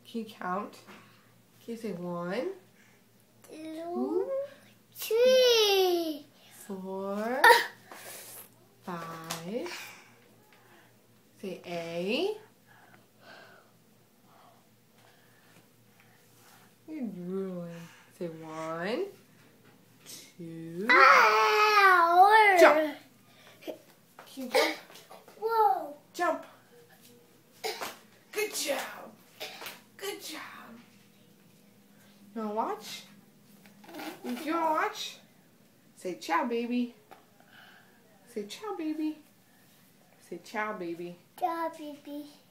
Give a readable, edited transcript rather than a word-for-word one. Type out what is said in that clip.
Can you count? Can you say 1, 2, 3, 4, 5. Say A. You're drooling. Say 1, 2. Ow! Jump. Can you jump? Whoa! Jump. Good job. Good job. You wanna watch? If you wanna watch, say ciao, baby. Say ciao, baby. Say ciao, baby. Ciao, baby.